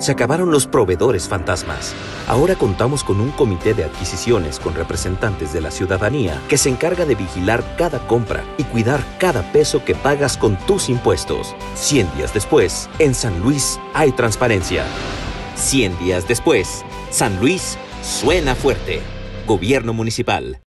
Se acabaron los proveedores fantasmas. Ahora contamos con un comité de adquisiciones con representantes de la ciudadanía que se encarga de vigilar cada compra y cuidar cada peso que pagas con tus impuestos. 100 días después, en San Luis hay transparencia. 100 días después, San Luis suena fuerte. Gobierno Municipal.